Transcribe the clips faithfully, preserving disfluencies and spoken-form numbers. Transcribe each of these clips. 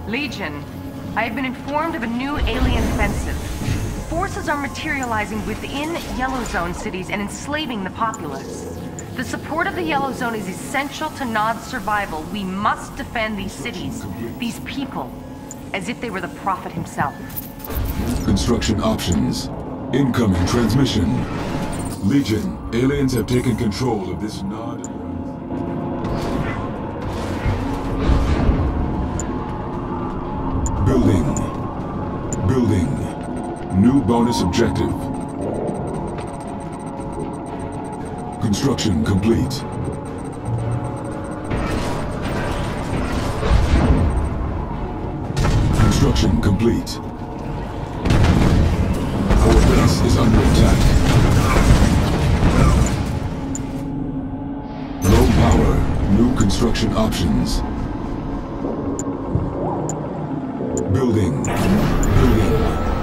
Legion, I have been informed of a new alien offensive. Forces are materializing within Yellow Zone cities and enslaving the populace. The support of the Yellow Zone is essential to Nod's survival. We must defend these cities, these people, as if they were the Prophet himself. Construction options. Incoming transmission. Legion, aliens have taken control of this Nod. Building. Building. New bonus objective. Construction complete. Construction complete. Our base is under attack. Low power. New construction options. Building. Building.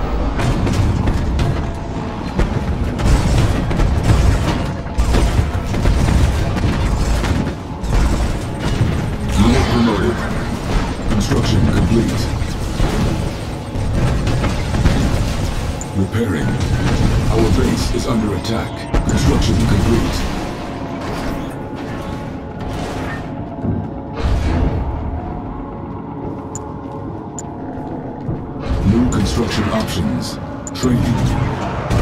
Unit promoted. Construction complete. Repairing. Our base is under attack. Construction complete. New construction options. Training.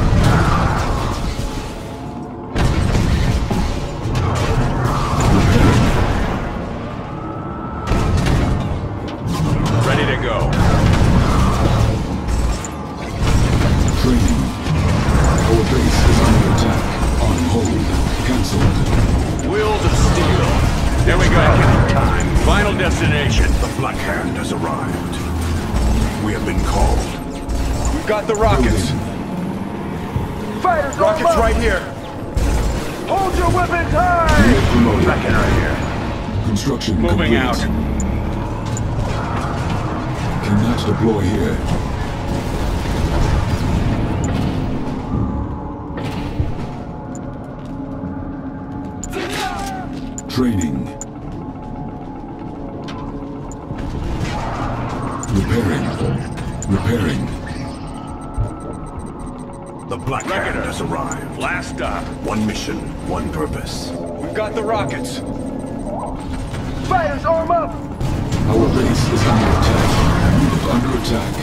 Got the rockets. Fighters, rockets right here. Hold your weapons high. Second right here. Construction moving complete. Out. Cannot deploy here. Training. Repairing. Repairing. The Black Hand has arrived. Last stop. One mission, one purpose. We've got the rockets. Fighters, arm up! Our base is under attack. Unit under attack.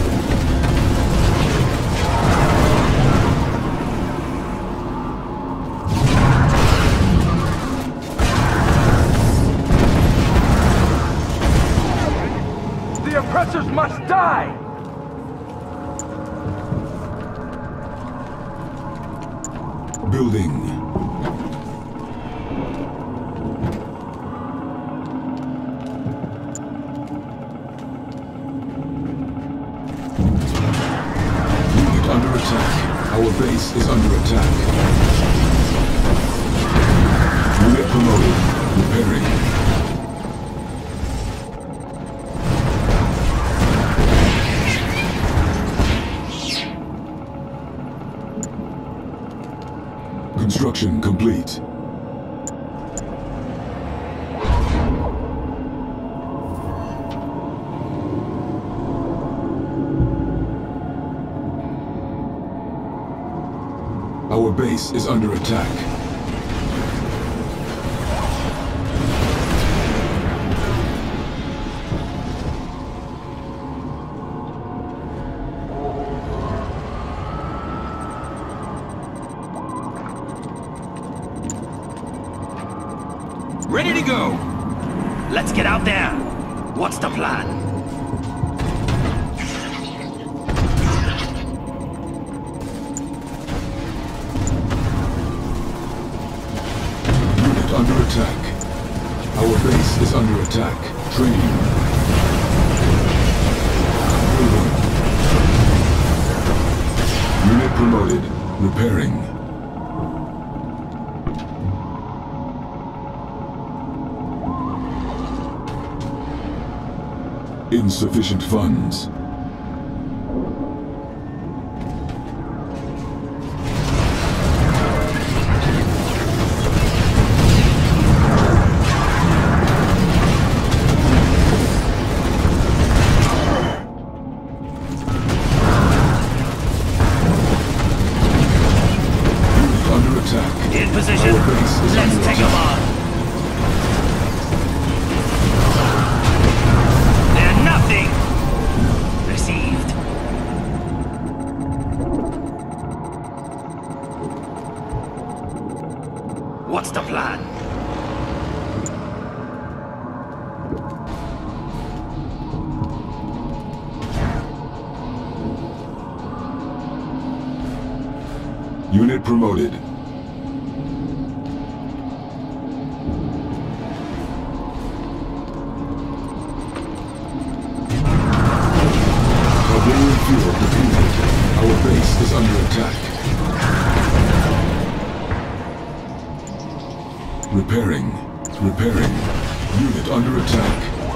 The oppressors must die! Building. Unit under attack. Our base is under attack. Unit promoted. Repairing. Construction complete. Our base is under attack. Ready to go! Let's get out there! What's the plan? Unit under attack. Our base is under attack. Training. Building. Unit promoted. Repairing. Insufficient funds. attack. In position. Our base is Let's under take them attack. on. They're nothing. Received. What's the plan? Unit promoted. Artillery fuel depleted. Our base is under attack. Repairing. Repairing. Unit under attack.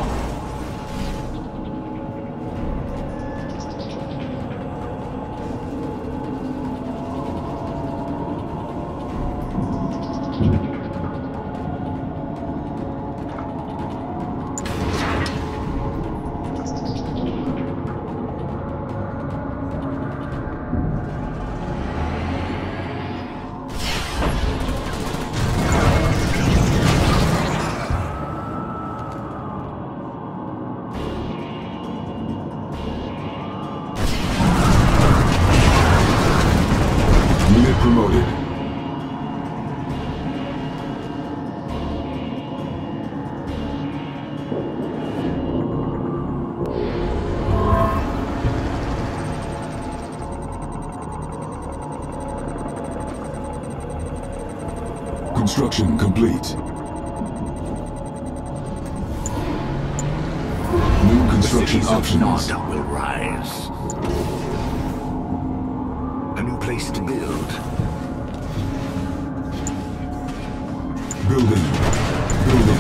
Unit promoted. Construction complete. New construction options. Nod will rise. A new place to build. Building. Building.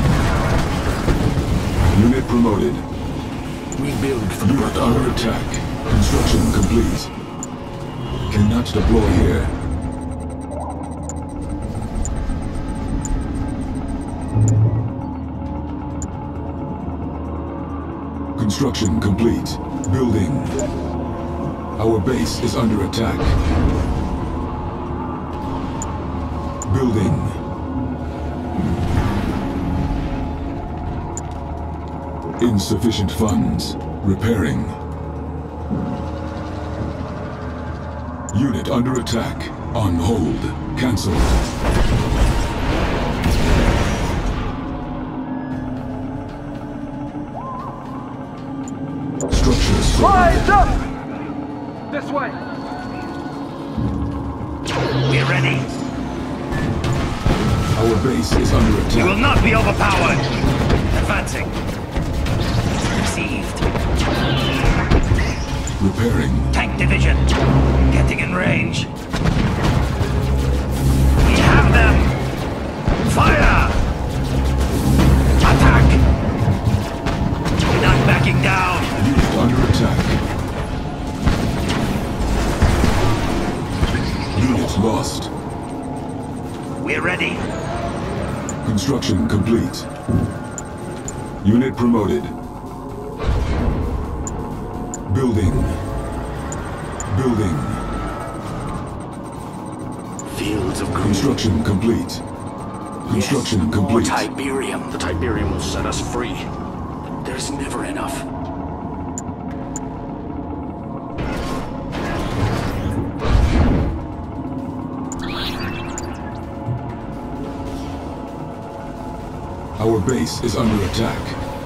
Unit promoted. We build for the Unit under attack. Construction complete. Cannot deploy here. Construction complete. Building. Our base is under attack. Building. Insufficient funds. Repairing. Unit under attack. On hold. Cancelled. Structures. Rise up! This way! We're ready. Our base is under We will attack. not be overpowered. Advancing. Received. Repairing. Tank division. Getting in range. We have them. Fire! Attack! We're not backing down. Unit under attack. Unit lost. We're ready. Construction complete. Unit promoted. Building. Building. Fields of green. Construction complete. Construction Yes, more complete. Tiberium. The Tiberium will set us free. There's never enough. Our base is under attack.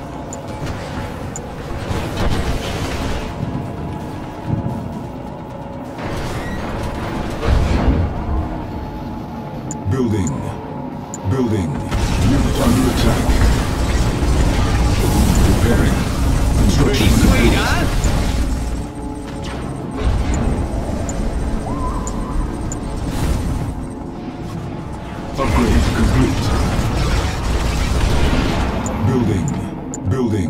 Building. Building. Unit under attack. Repairing. Construction complete. Upgrade complete. Building. Building.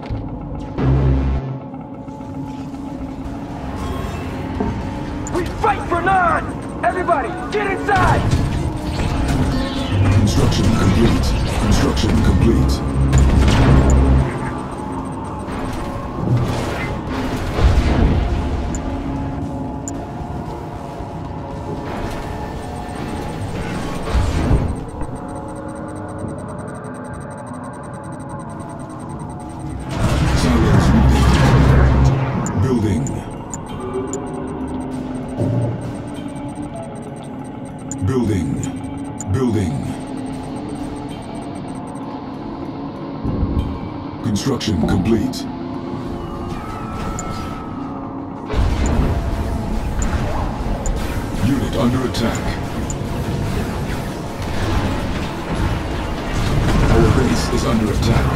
We fight for none! Everybody, get inside! Construction complete. Construction complete. Building. Building. Construction complete. Unit under attack. Our base is under attack.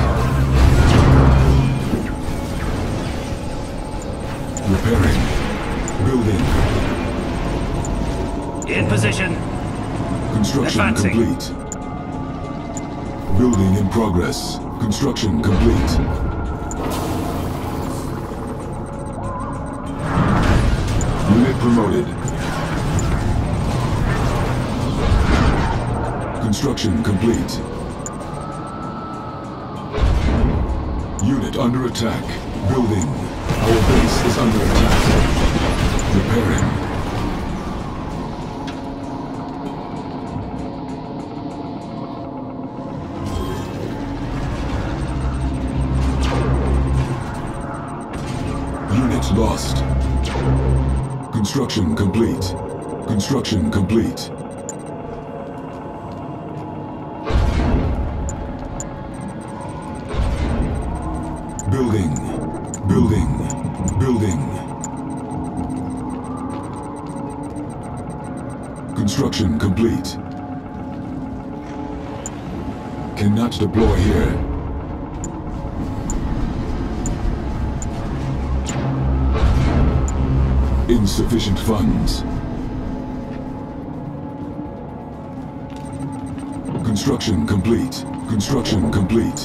Repairing. Building. In position. Construction Advancing. complete. Building in progress. Construction complete. Unit promoted. Construction complete. Unit under attack. Building. Our base is under attack. Repairing. Unit lost. Construction complete. Construction complete. Building. Building. Building. Construction complete. Cannot deploy here. Insufficient funds. Construction complete. Construction complete.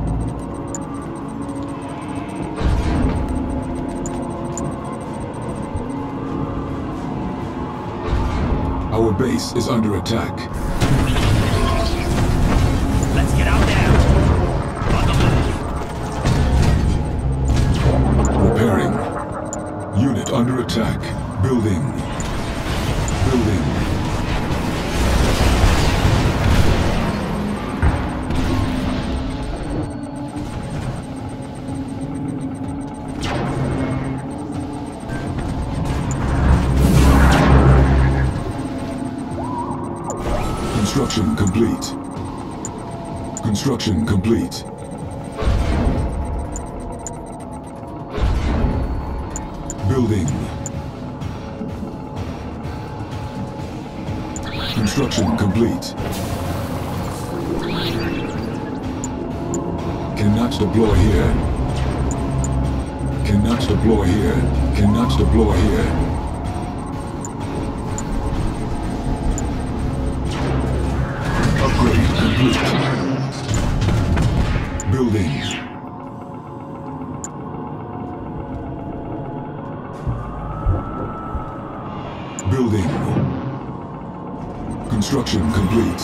Our base is under attack. Let's get out there. On the move. Repairing. Unit under attack. Building. Building. Construction complete. Construction complete. Building. Construction complete. Cannot deploy here. Cannot deploy here. Cannot deploy here. Upgrade complete. Building. Building. Construction complete.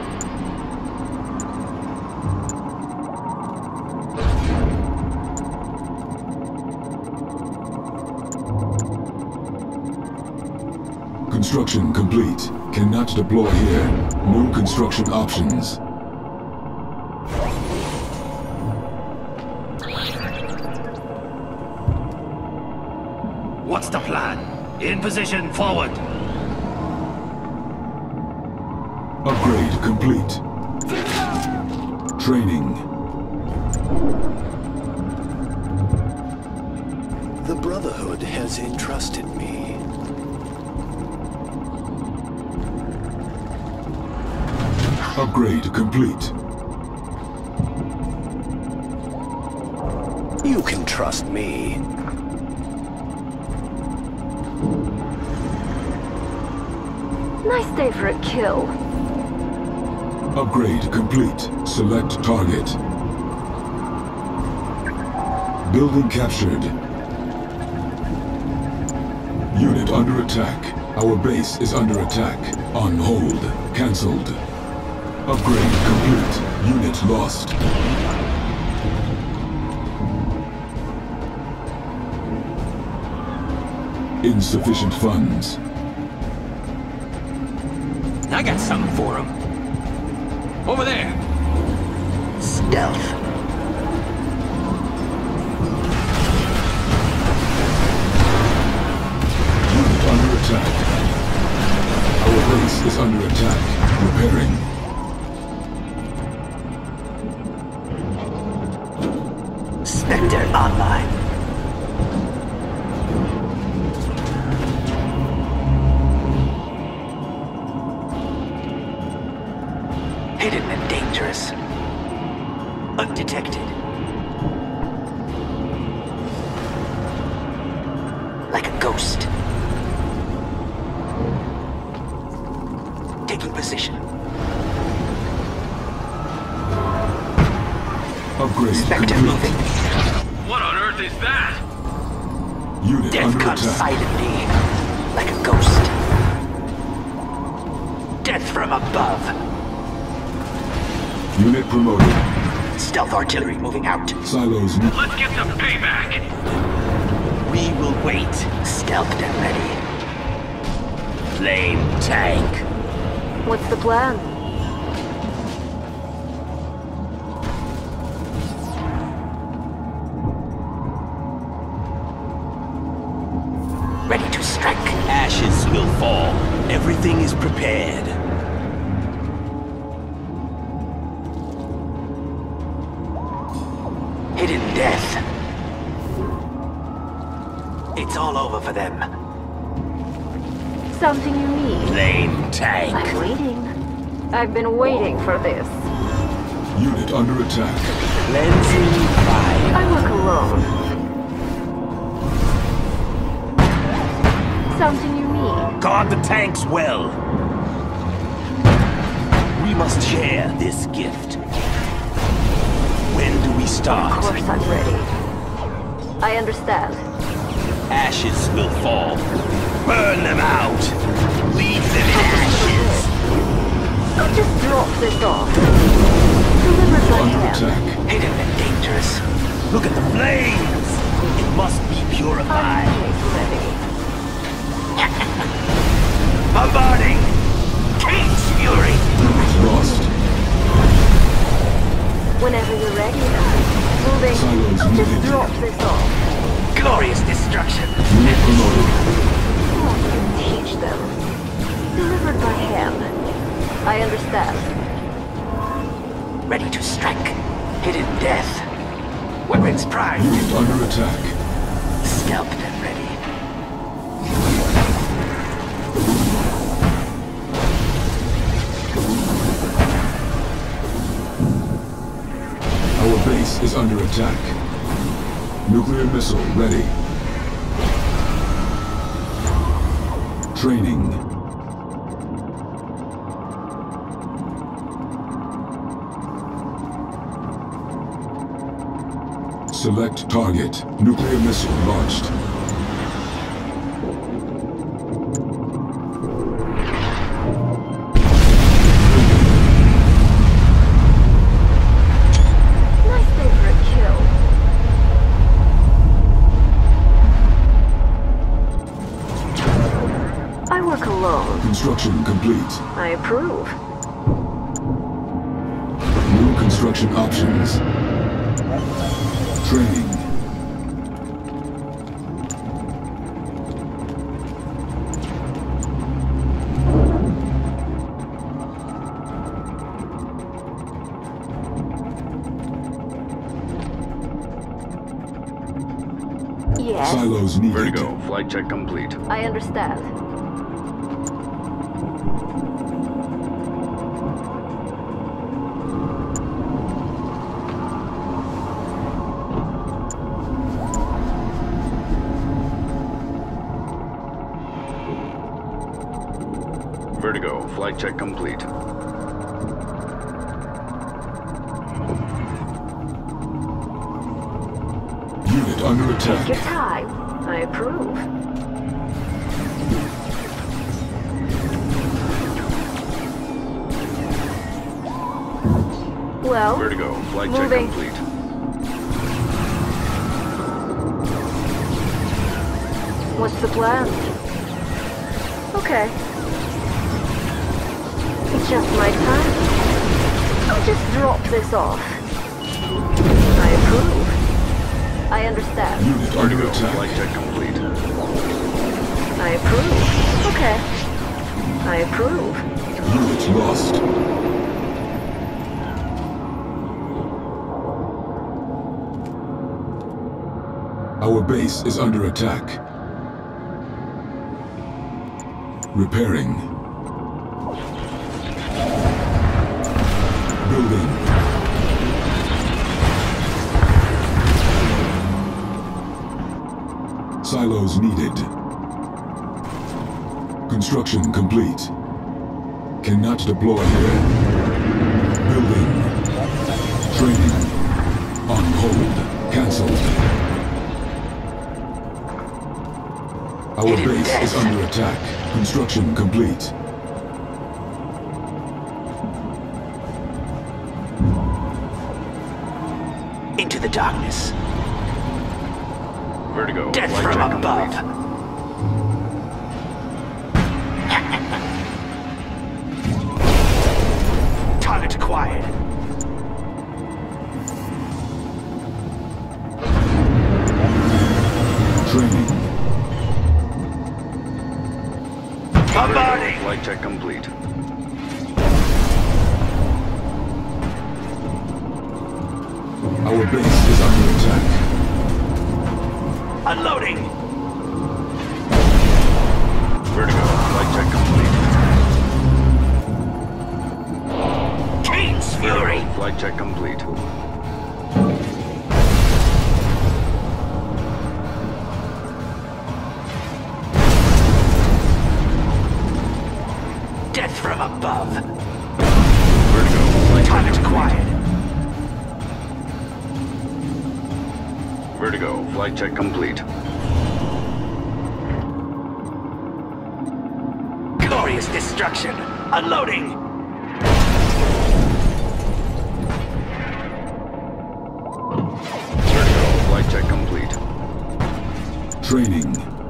Construction complete. Cannot deploy here. No construction options. What's the plan? In position, forward. Upgrade complete. Training. The Brotherhood has entrusted me. Upgrade complete. You can trust me. Nice day for a kill. Upgrade complete. Select target. Building captured. Unit under attack. Our base is under attack. On hold. Cancelled. Upgrade complete. Unit lost. Insufficient funds. I got something for him. Over there. Stealth. Unit under attack. Our base base is under attack. Repairing. Spectre online. Hidden and dangerous. Undetected. Like a ghost. Taking position. Upgrade Spectre complete. moving. What on earth is that? Unit Death under comes attack. silently. Like a ghost. Death from above. Unit promoted. Stealth artillery moving out. Silos. Let's get some payback. We will wait. Stealthed and ready. Flame tank. What's the plan? Ready to strike. Ashes will fall. Everything is prepared. Hidden death. It's all over for them. Something you need? Flame tank. I'm waiting. I've been waiting for this. Unit under attack. Cleansing fire. I work alone. Something you need? Guard the tanks well. We must share this gift. When do we start? Of course I'm ready. I understand. Ashes will fall. Burn them out. Leave them in ashes. I'll just drop this off. Delivered by Under hand. attack. Hidden and dangerous. Look at the flames. It must be I'm purified. always ready. Bombarding. Kane's fury. Lost. Whenever you're ready. Moving. Silos I'll just moving. drop this off. Glorious destruction. Unit promoted. Oh, you teach them. Delivered by hand. I understand. Ready to strike. Hidden death. Weapons primed. Unit under attack. Scalped and ready. Our base is under attack. Nuclear missile ready. Training. Select target. Nuclear missile launched. Nice day for a kill. I work alone. Construction complete. I approve. New construction options. Training. Yes, Silos needed. Vertigo, flight check complete. I understand. Vertigo, flight check complete. Unit under Take your attack. time. I approve. Well, Vertigo, flight check moving. complete. What's the plan? Okay. It's just my time. I'll just drop this off. I approve. I understand. Unit under Vertigo, attack. flight check complete. I approve. Okay. I approve. Unit lost. Our base is under attack. Repairing. Building. Silos needed. Construction complete. Cannot deploy here. Building. Training. On hold. Cancelled. Our base is under attack. Construction complete. Into the darkness. Vertigo. Death Flight from check above. complete. Target acquired. Training. Bombarding! Flight check complete. Our base is under attack. Unloading! Vertigo. Flight check complete. Kane's fury! Flight check complete. Death from above. Vertigo. Flight check Target complete. acquired. Vertigo. Flight check complete. Glorious destruction. Unloading! Vertigo. Flight check complete. Training.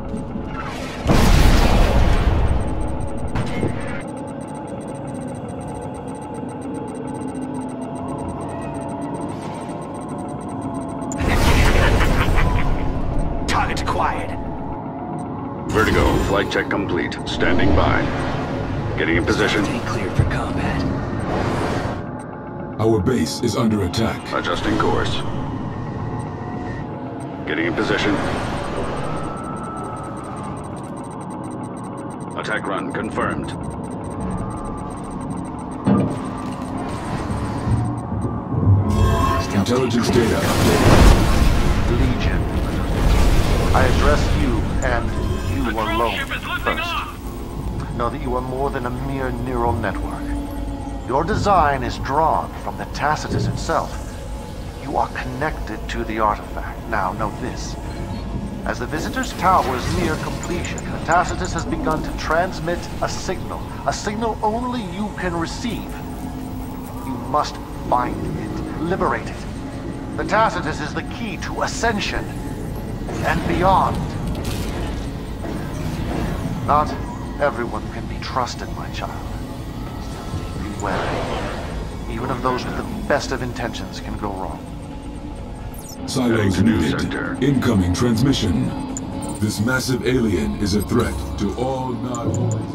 Target acquired. Vertigo. Flight check complete. Standing by. Getting in position. Stay cleared for combat. Our base is under attack. Adjusting course. Getting in position. Attack run confirmed. Intelligence data. Legion. I address you and you alone first. Know that you are more than a mere neural network. Your design is drawn from the Tacitus itself. You are connected to the artifact. Now, note this. As the Visitor's Tower is near completion, the Tacitus has begun to transmit a signal. A signal only you can receive. You must find it. Liberate it. The Tacitus is the key to ascension and beyond. Not everyone can be trusted, my child. Be wary. Even of those with the best of intentions can go wrong. Silos Heading to new needed. sector. Incoming transmission. This massive alien is a threat to all non...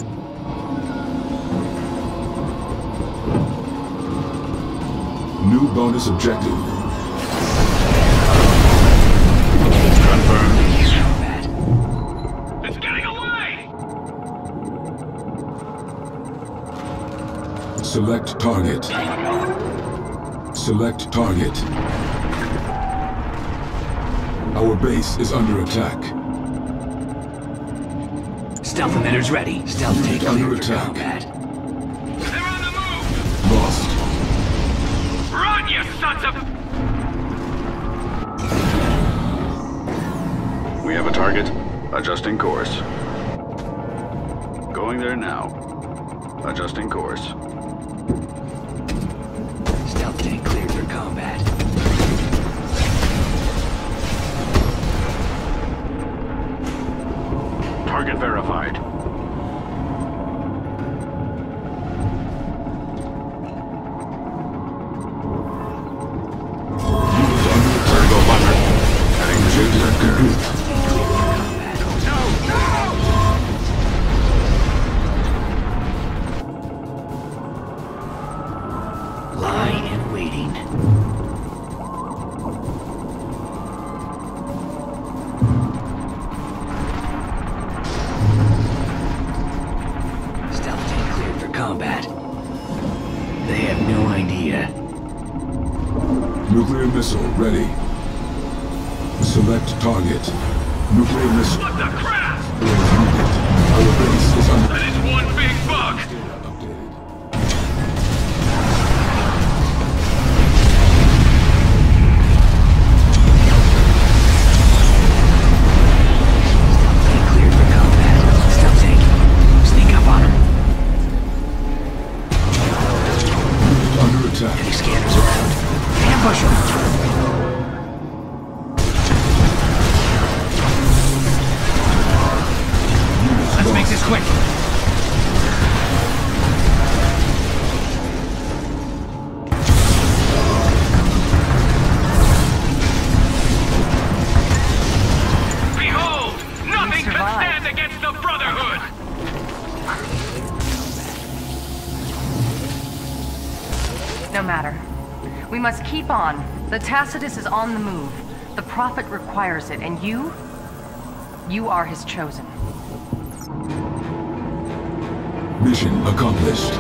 New bonus objective. Confirmed. It's getting away! Select target. Select target. Our base is under attack. Stealth emitters ready. Stealth take Under clear for attack. combat. They're on the move! Lost. Run, you sons of... We have a target. Adjusting course. Going there now. Adjusting course. Stealth tank cleared for combat. Target verified. Vertigo bunker. Heading to new sector. here. Nuclear missile ready. Select target. Nuclear missile. What the crap? Our base is under... That is one big bug! Updated. Cleared for combat. Still take. Sneak up on him. Under attack. Any scanners around? Ambush him! Let's make this quick. Behold! Nothing can stand against the Brotherhood! No matter. We must keep on. The Tacitus is on the move. The Prophet requires it, and you? You are his chosen. Mission accomplished.